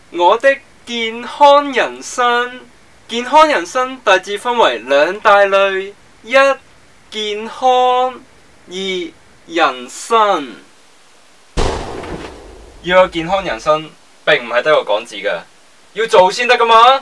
我的健康人生，健康人生大致分為兩大類：一健康，二人生。要有健康人生，並唔係得個講字嘅，要做先得噶嘛。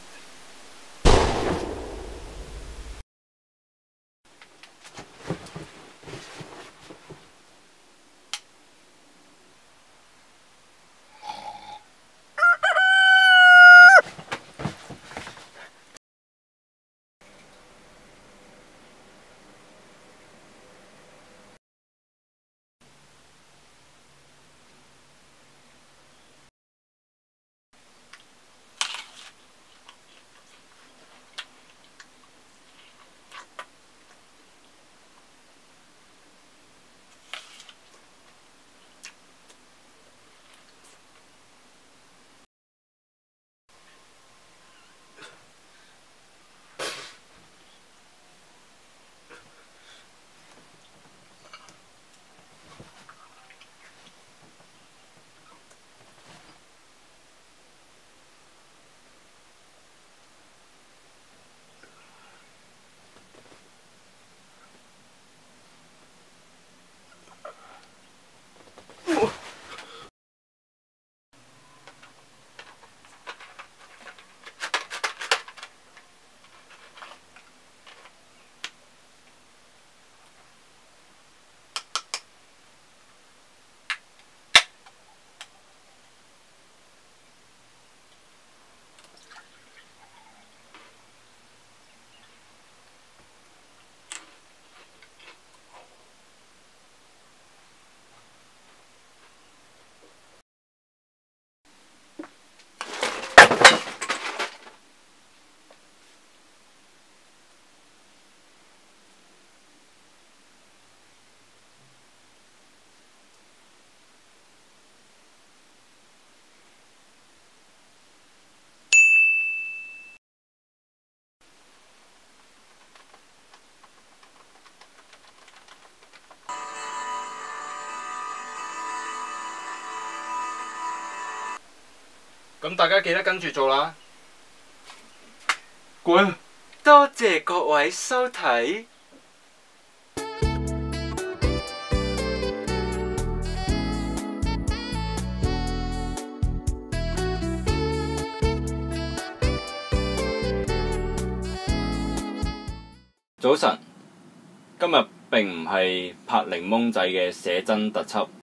咁大家記得跟住做啦。滾！多謝各位收睇。早晨，今日並唔係拍檸檬仔嘅寫真特輯。